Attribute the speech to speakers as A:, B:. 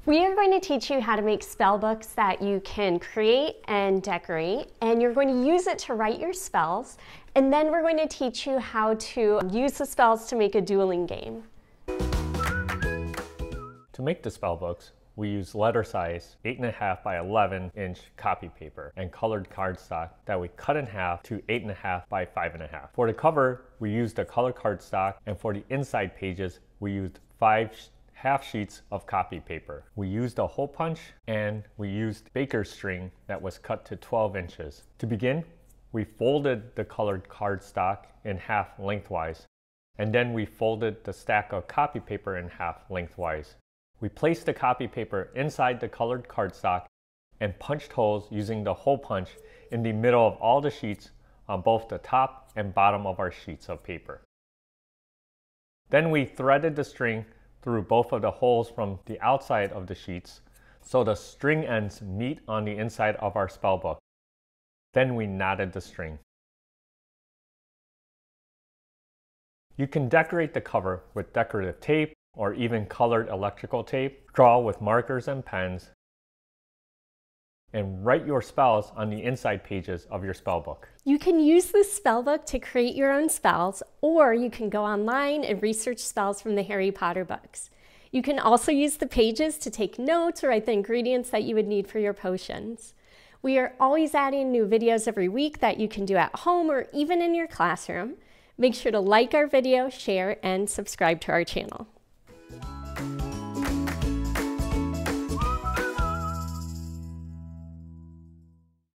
A: We are going to teach you how to make spell books that you can create and decorate, and you're going to use it to write your spells, and then we're going to teach you how to use the spells to make a dueling game.
B: To make the spell books, we use letter size 8.5 by 11 inch copy paper and colored cardstock that we cut in half to 8.5 by 5.5. For the cover, we used the colored cardstock, and for the inside pages, we used 5 half sheets of copy paper. We used a hole punch, and we used baker's string that was cut to 12 inches. To begin, we folded the colored cardstock in half lengthwise, and then we folded the stack of copy paper in half lengthwise. We placed the copy paper inside the colored cardstock and punched holes using the hole punch in the middle of all the sheets on both the top and bottom of our sheets of paper. Then we threaded the string through both of the holes from the outside of the sheets so the string ends meet on the inside of our spell book. Then we knotted the string. You can decorate the cover with decorative tape or even colored electrical tape, draw with markers and pens, and write your spells on the inside pages of your spell book.
A: You can use this spell book to create your own spells, or you can go online and research spells from the Harry Potter books. You can also use the pages to take notes or write the ingredients that you would need for your potions. We are always adding new videos every week that you can do at home or even in your classroom. Make sure to like our video, share, and subscribe to our channel.